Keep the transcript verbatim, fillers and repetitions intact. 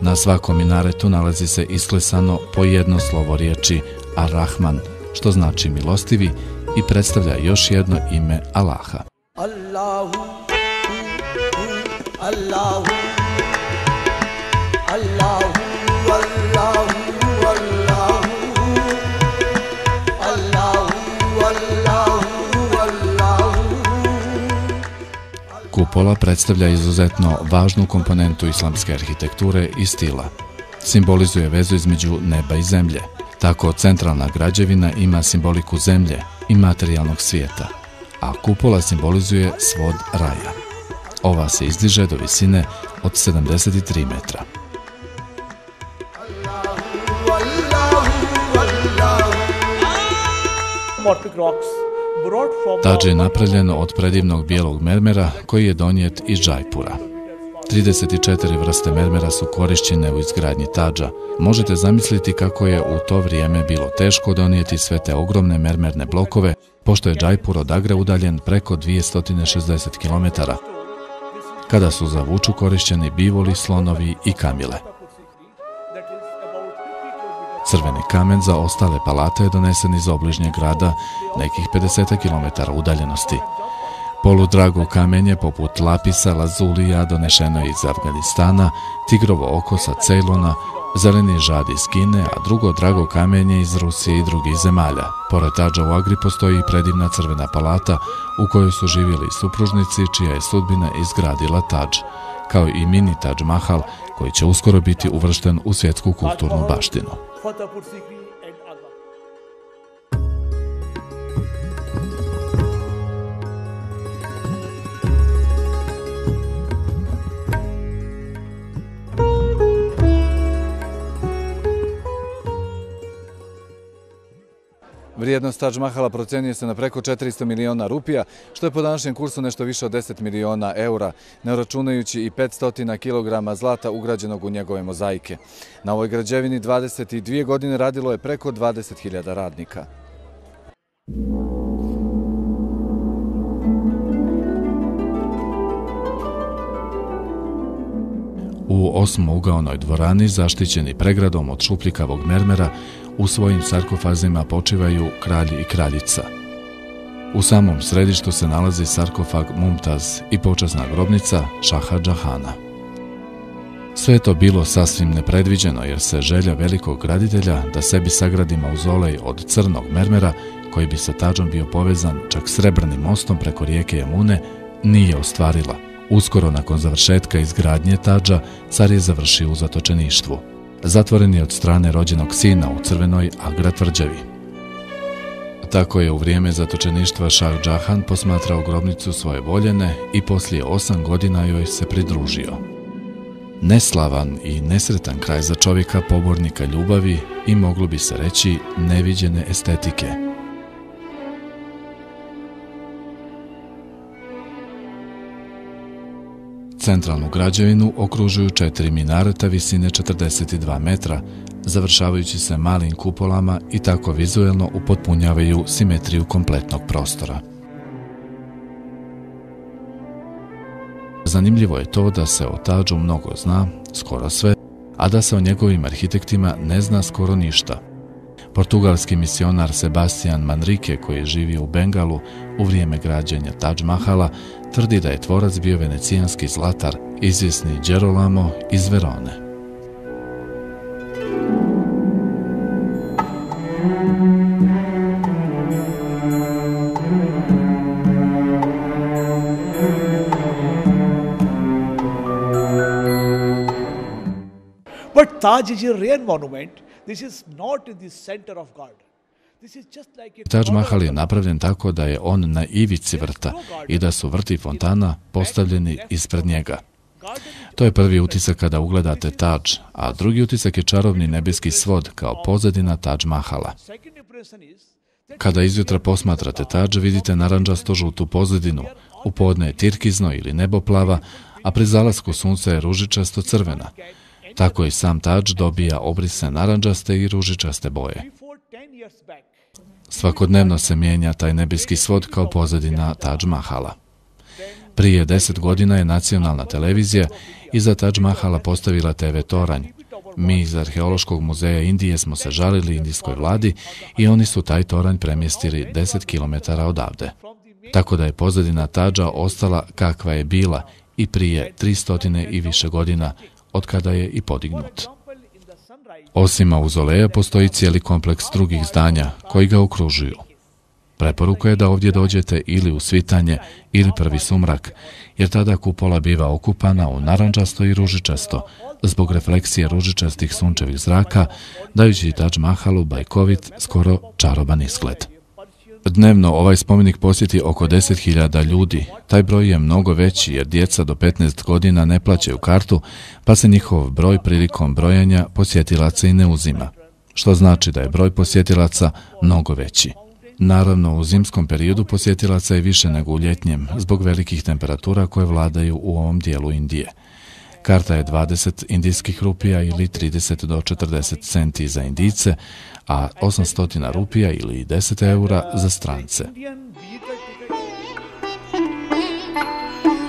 Na svakom minaretu nalazi se isklesano po jedno slovo riječi Ar-Rahman, što znači milostivi i predstavlja još jedno ime Allaha. Allahu, Allahu, Allahu, Allahu, Allahu, Allahu, Allahu. Kupola predstavlja izuzetno važnu komponentu islamske arhitekture i stila. Simbolizuje vezu između neba i zemlje. Tako centralna građevina ima simboliku zemlje i materijalnog svijeta, a kupola simbolizuje svod raja. Ova se izdiže do visine od sedamdeset tri metra. Tadž je napravljen od predivnog bijelog mermera koji je donijet iz Džajpura. trideset četiri vrste mermera su korišćene u izgradnji tadža. Možete zamisliti kako je u to vrijeme bilo teško donijeti sve te ogromne mermerne blokove, pošto je Džajpur od Agra udaljen preko dvjesto šezdeset kilometara, kada su za vuču korišćeni bivoli, slonovi i kamile. Crveni kamen za ostale palate je donesen iz obližnjeg grada, nekih pedeset kilometara udaljenosti. Poludrago kamenje poput lapisa, lazulija donešeno je iz Afganistana, tigrovo oko sa Ceylona, zeleni žad iz Kine, a drugo drago kamenje iz Rusije i drugih zemalja. Pored tadža u Agri postoji i predivna crvena palata u kojoj su živjeli supružnici čija je sudbina izgradila tadž, kao i mini Tadž Mahal koji će uskoro biti uvršten u svjetsku kulturnu baštinu. Vrijednost Tadž Mahala procjenjuje se na preko četiristo miliona rupija, što je po današnjem kursu nešto više od deset miliona eura, ne računajući i petsto kilograma zlata ugrađenog u njegove mozaike. Na ovoj građevini dvadeset dvije godine radilo je preko dvadeset hiljada radnika. U osmougaonoj dvorani, zaštićeni pregradom od šupljikavog mermera, u svojim sarkofazima počivaju kralj i kraljica. U samom središtu se nalazi sarkofag Mumtaz i počasna grobnica Šaha Džahana. Sve je to bilo sasvim nepredviđeno jer se želja velikog graditelja da sebi sagradi mauzolej od crnog mermera koji bi sa tadžom bio povezan čak srebrnim mostom preko rijeke Jamune nije ostvarila. Uskoro nakon završetka izgradnje tadža, car je završio u zatočeništvu. Zatvoren je od strane rođenog sina u crvenoj Agra tvrđavi. Tako je u vrijeme zatočeništva Šah Džahan posmatrao grobnicu svoje voljene i poslije osam godina joj se pridružio. Neslavan i nesretan kraj za čovjeka pobornika ljubavi i moglo bi se reći neviđene estetike. Centralnu građevinu okružuju četiri minareta visine četrdeset dva metra, završavajući se malim kupolama i tako vizuelno upotpunjavaju simetriju kompletnog prostora. Zanimljivo je to da se o tadžu mnogo zna, skoro sve, a da se o njegovim arhitektima ne zna skoro ništa. Portugalski misionar Sebastian Manrique, koji je živio u Bengalu u vrijeme građenja Tadž Mahala, tvrdi da je tvorac bio venecijanski zlatar, izvjesni Gerolamo iz Verone. But Taj is a rare monument. This is not in the center of garden. Tadž Mahal je napravljen tako da je on na ivici vrta i da su vrti fontana postavljeni ispred njega. To je prvi utisak kada ugledate tadž, a drugi utisak je čarobni nebeski svod kao pozadina Tadž Mahala. Kada izjutra posmatrate tadž, vidite narandžasto žutu pozadinu, u podne je tirkizno ili neboplava, a pri zalasku sunca je ružičasto crvena. Tako i sam tadž dobija obrise narandžaste i ružičaste boje. Svakodnevno se mijenja taj nebeski svod kao pozadina Tadž Mahala. Prije deset godina je nacionalna televizija iza Tadž Mahala postavila te ve toranj. Mi iz Arheološkog muzeja Indije smo se žalili indijskoj vladi i oni su taj toranj premjestili deset kilometara odavde. Tako da je pozadina Tadža ostala kakva je bila i prije tristo i više godina od kada je i podignut. Osim mauzoleja postoji cijeli kompleks drugih zdanja koji ga okružuju. Preporuka je da ovdje dođete ili u svitanje ili prvi sumrak, jer tada kupola biva okupana u narandžasto i ružičasto, zbog refleksije ružičastih sunčevih zraka, dajući Tadž Mahalu bajkovit, skoro čaroban izgled. Dnevno ovaj spomenik posjeti oko deset hiljada ljudi. Taj broj je mnogo veći jer djeca do petnaest godina ne plaćaju kartu, pa se njihov broj prilikom brojanja posjetilaca i ne uzima, što znači da je broj posjetilaca mnogo veći. Naravno, u zimskom periodu posjetilaca je više nego u ljetnjem, zbog velikih temperatura koje vladaju u ovom dijelu Indije. Karta je dvadeset indijskih rupija ili trideset do četrdeset centi za Indijce, a osamsto rupija ili deset eura za strance.